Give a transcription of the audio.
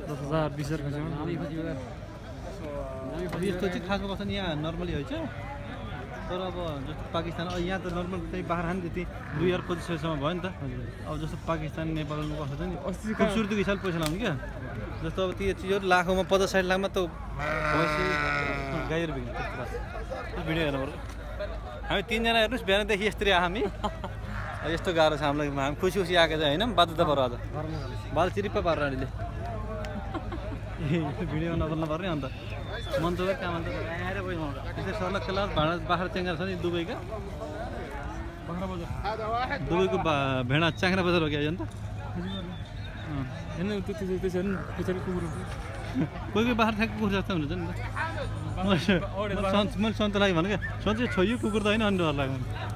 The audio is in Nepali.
10,000 20,000 खर्च अब यस्तो चाहिँ खासमा कस्तो नि यहाँ नर्मली होइन तर अब जस्तो पाकिस्तान यहाँ त नर्मल चाहिँ बाख्रा खाने त्यति 2 इयर 25,000सम्म भयो नि त अब जस्तो पाकिस्तान नेपालमा कस्तो छ नि खुबसुरतीको हिसाबले पैसा लाउने क्या जस्तो अब त्यो चिजहरू लाखौँमा 50-60 लाखमा त गाईहरू बिग्रिन्छ त्यस्तो भिडियो हेर्नु पर्यो हामी 3 जना हेर्नुहोस् बिहानदेखि यस्तरी आयो हामी यस्तो गाह्रो छ हामीलाई हामी खुसी खुसी आएको चाहिँ होइन बाध्यता पऱ्यो आज बाल चिरिप्प पारेर अहिले भिडियो नबोल्नु पर्ने अन्त मन त काम अन्त आएर गयो त्यसै सर्लक खेला भाँडा बाख्रा च्याङ्गा छ नि दुबईका दुबईको भेडा च्याङ्ग्रा बजार हो कि अन्त कोही कोही बाख्रा ठ्याक्क कुकुर जस्तो हुन्छ नि त मैले सन्त लाग्यो भने क्या सन्चै छोयो कुकुर त होइन अन्डर लाग्यो